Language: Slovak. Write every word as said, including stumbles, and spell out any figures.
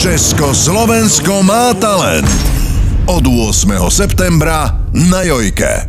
Československo má talent. Od ôsmeho septembra na Jojke.